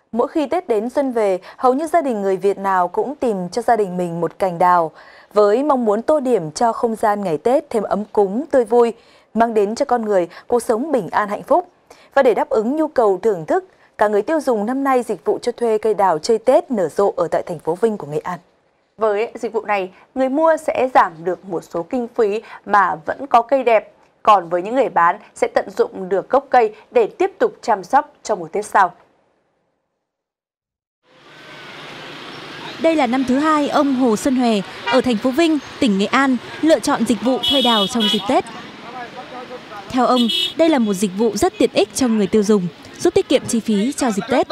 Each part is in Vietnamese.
Mỗi khi Tết đến xuân về, hầu như gia đình người Việt nào cũng tìm cho gia đình mình một cành đào, với mong muốn tô điểm cho không gian ngày Tết thêm ấm cúng, tươi vui, mang đến cho con người cuộc sống bình an hạnh phúc. Và để đáp ứng nhu cầu thưởng thức, cả người tiêu dùng năm nay dịch vụ cho thuê cây đào chơi Tết nở rộ ở tại thành phố Vinh của Nghệ An. Với dịch vụ này, người mua sẽ giảm được một số kinh phí mà vẫn có cây đẹp. Còn với những người bán sẽ tận dụng được gốc cây để tiếp tục chăm sóc cho mùa Tết sau. Đây là năm thứ hai ông Hồ Xuân Hòe ở thành phố Vinh, tỉnh Nghệ An lựa chọn dịch vụ thuê đào trong dịp Tết. Theo ông, đây là một dịch vụ rất tiện ích cho người tiêu dùng, giúp tiết kiệm chi phí cho dịp Tết.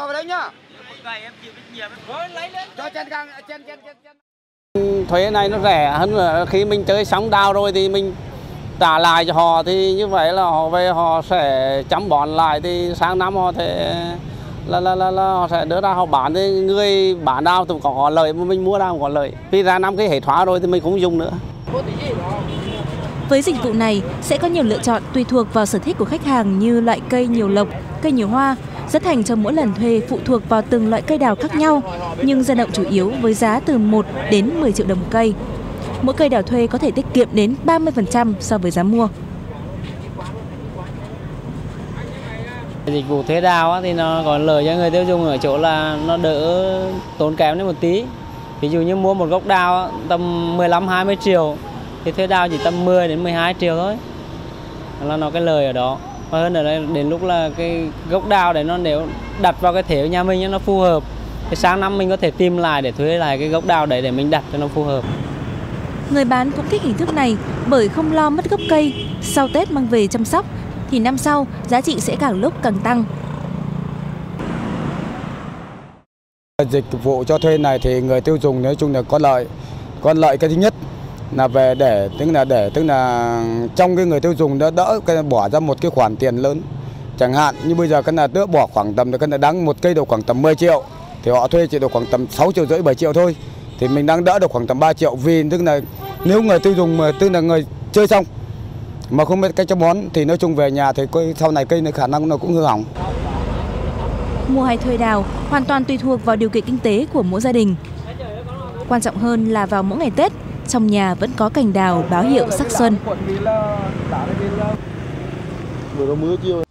Thuế này nó rẻ hơn là khi mình chơi xong đào rồi thì mình trả lại cho họ, thì như vậy là họ về họ sẽ chăm bón lại, thì sang năm họ thể họ sẽ đưa ra họ bán, thì người bán đào cũng có họ lợi mà mình mua đào cũng có lợi. Vì ra năm cái hệ hóa rồi thì mình không dùng nữa. Với dịch vụ này sẽ có nhiều lựa chọn tùy thuộc vào sở thích của khách hàng như loại cây nhiều lộc, cây nhiều hoa. Giá thành cho mỗi lần thuê phụ thuộc vào từng loại cây đào khác nhau, nhưng dao động chủ yếu với giá từ 1 đến 10 triệu đồng một cây. Mỗi cây đào thuê có thể tiết kiệm đến 30% so với giá mua. Dịch vụ thuê đào thì nó còn lợi cho người tiêu dùng ở chỗ là nó đỡ tốn kém lên một tí. Ví dụ như mua một gốc đào tầm 15-20 triệu thì thuê đào chỉ tầm 10 đến 12 triệu thôi. Là nó cái lời ở đó. Và hơn ở đây đến lúc là cái gốc đào đấy nó nếu đặt vào cái thể của nhà mình nó phù hợp, thì sang năm mình có thể tìm lại để thuê lại cái gốc đào đấy để mình đặt cho nó phù hợp. Người bán cũng thích hình thức này bởi không lo mất gốc cây, sau Tết mang về chăm sóc thì năm sau giá trị sẽ càng lúc càng tăng. Dịch vụ cho thuê này thì người tiêu dùng nói chung là có lợi. Có lợi cái thứ nhất là về tức là trong cái người tiêu dùng đã đỡ bỏ ra một cái khoản tiền lớn. Chẳng hạn như bây giờ cái là đỡ bỏ khoảng tầm cái là đáng một cây độ khoảng tầm 10 triệu thì họ thuê chỉ được khoảng tầm 6,5 triệu 7 triệu thôi. Thì mình đang đỡ được khoảng tầm 3 triệu, vì tức là nếu người tiêu dùng mà tức là người chơi xong mà không biết cách chăm bón thì nói chung về nhà thì sau này cây này khả năng nó cũng hư hỏng. Mua hay thuê đào hoàn toàn tùy thuộc vào điều kiện kinh tế của mỗi gia đình. Quan trọng hơn là vào mỗi ngày Tết, trong nhà vẫn có cành đào báo hiệu sắc xuân.